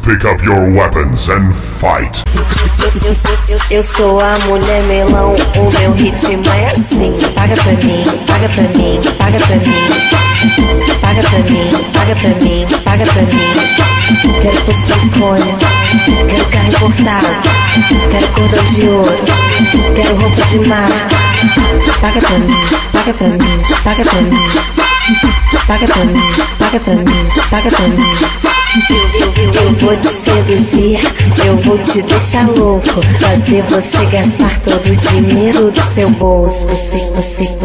Pick up your weapons and fight. Eu sou a mulher melão, o meu ritmo é assim. Paga pra mim, paga pra mim, paga pra mim. Paga pra mim, paga pra mim, paga pra mim. Quero pulsifone, quero carro importado, quero cordão de ouro, quero roupa de mar. Paga pra mim, paga pra mim, paga pra mim. Paga pra mim, paga pra mim, paga pra mim. Eu vou te seduzir, eu vou te deixar louco, fazer você gastar todo o dinheiro do seu bolso. Você quer?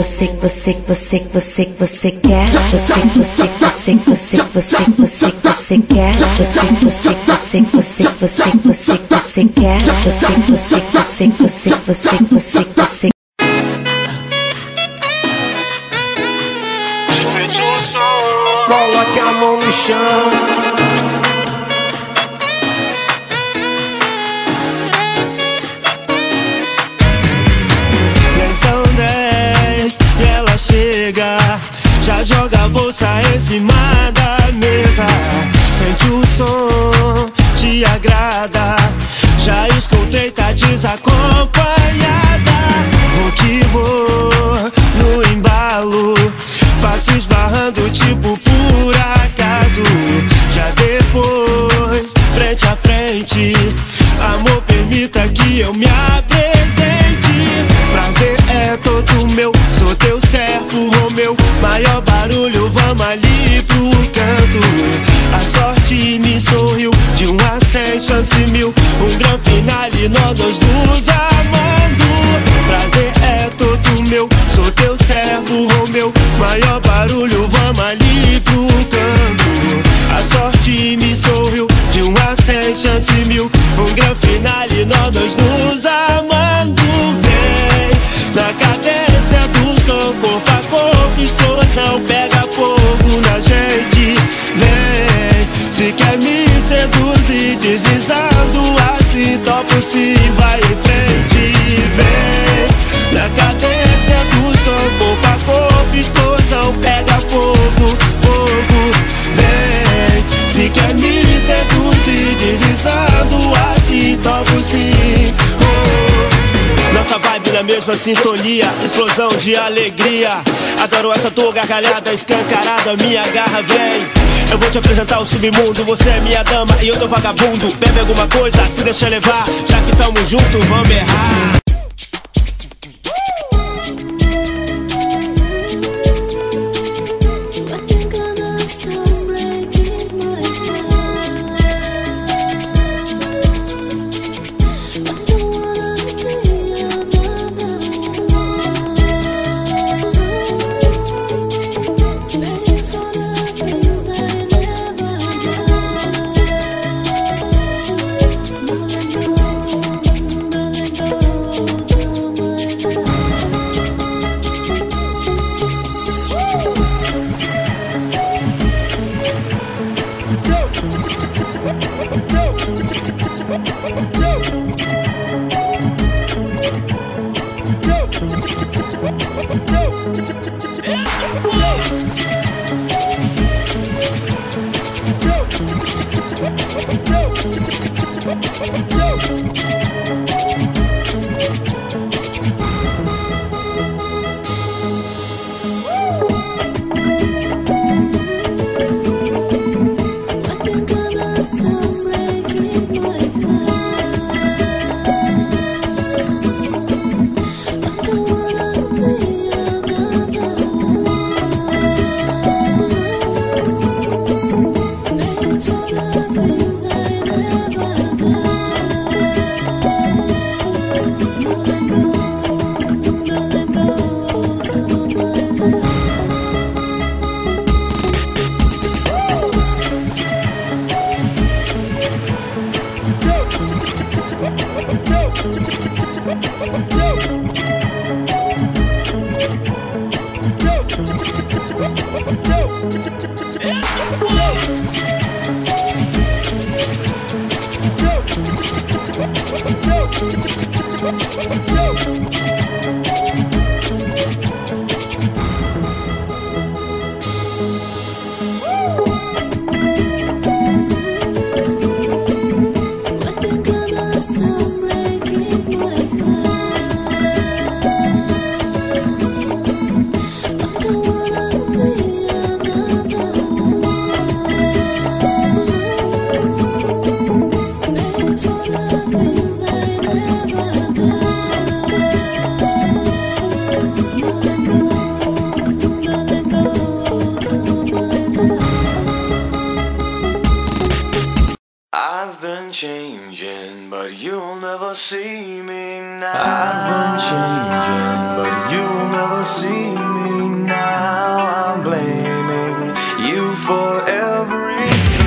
Você quer? Você. Sente o som, coloque a mão no chão. Chega, já joga a bolsa em cima da mesa. Sente o som, te agrada. Já escutei, tá desacompanhada. Vou que vou no embalo, passo esbarrando tipo por acaso. Já depois, frente a frente, amor, permita que eu me apresente. Prazer é todo meu, sou teu servo, Romeu. Maior barulho, vamos ali pro canto. A sorte me sorriu, de 1 a 100, chance mil. Um grande finale, nós dois nos amando. Prazer é todo meu, sou teu servo, Romeu. Maior barulho, vamos ali pro canto. A sorte me sorriu, de 1 a 100, chance mil. Um grande finale, nós dois nos amando. Na cadência do som, corpo a corpo, explosão, pega fogo na gente. Vem, se quer me seduzir, deslizando assim, topo sim, vai em frente. Vem, na cadência do som, corpo a corpo, explosão, pega fogo, fogo. Vem, se quer me seduzir, deslizando assim, topo sim. Nossa vibe na mesma sintonia, explosão de alegria. Adoro essa tua gargalhada escancarada, minha garra vem. Eu vou te apresentar o submundo, você é minha dama e eu teu vagabundo. Bebe alguma coisa, se deixa levar, já que tamo junto, vamos errar. changing, but you'll never see me now. I've been changing, but you'll never see me now. I'm blaming you for everything.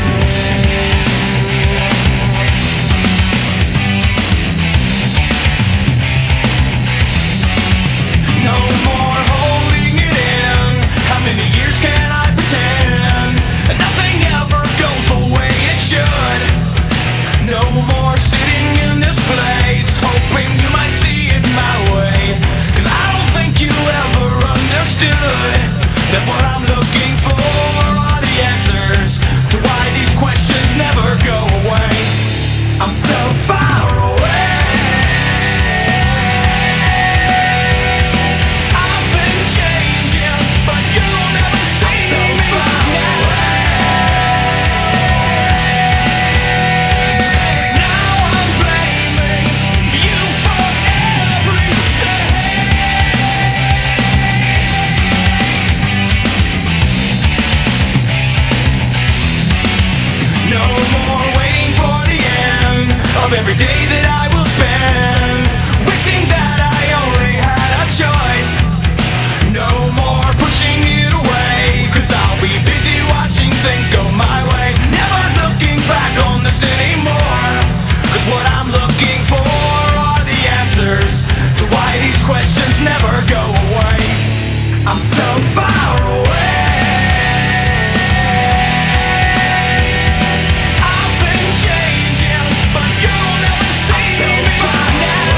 No more holding it in. How many years can I pretend nothing ever goes the way it should? No more sitting in this place hoping you might see it my way. 'Cause I don't think you ever understood that what I'm looking for are the answers to why these questions never go away. I'm so far away. I've been changing, but you'll never see me now. Now I'm blaming you for everything. No more waiting for the end of every day that I will spend wishing that I only had a choice. No more pushing it away, 'cause I'll be busy watching things go my way. Never looking back on this anymore, 'cause what I'm looking for are the answers to why these questions never go away. I'm so far away. I've been changing, but you'll never see me now.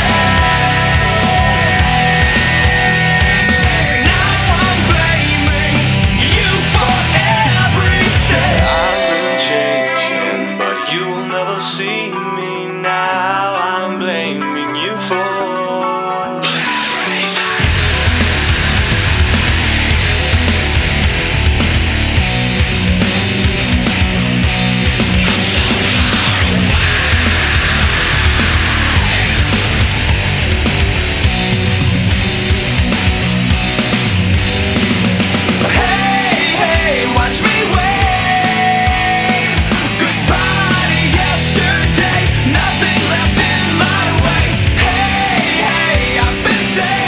Now I'm blaming you for everything. I've been changing, but you'll never see me now. I'm blaming you for. Hey, hey, watch me wave goodbye to yesterday. Nothing left in my way. Hey, hey, I've been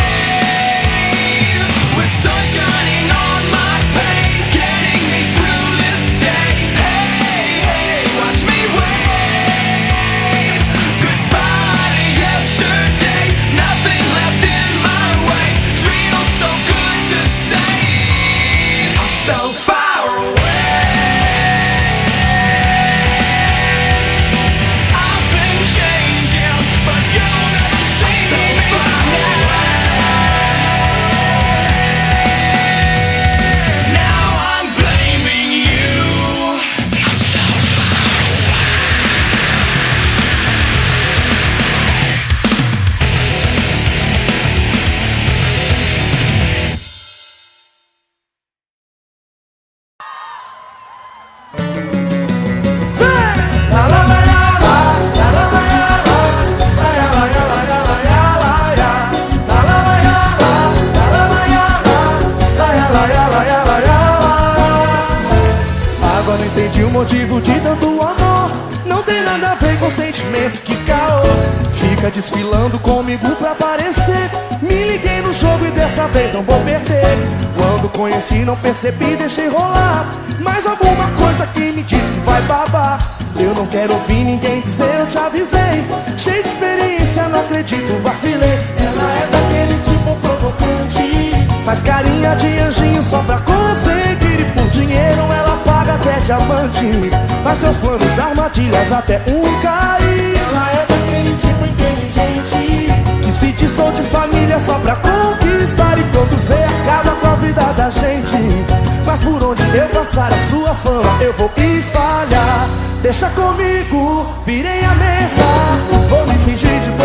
saved with sun shining on my pain, getting me through this day. Hey, hey, watch me wave goodbye to yesterday. Nothing left in my way. Feels so good to say I'm so far away. I've been changing, but you'll never see me now. Now I'm blaming you. Agora eu entendi o motivo de tanto amor. Não tem nada a ver com sentimento, que caô. Fica desfilando comigo pra aparecer. Me liguei no jogo e dessa vez não vou perder. Quando conheci não percebi, deixei rolar. Mas alguma coisa que me diz que vai babar. Eu não quero ouvir ninguém dizer, eu te avisei. Cheio de experiência, não acredito, vacilei. Ela é daquele tipo provocante, faz carinha de anjinho só pra conseguir. E por dinheiro ela paga até diamante. Faz seus planos, armadilhas até um cair. Ela é daquele tipo inteligente, que se diz sou de família só pra conquistar. E quando vê acaba com a vida da gente. Mas por onde eu passar a sua fama eu vou espalhar. Deixa comigo, virei a mesa. Vou me fingir de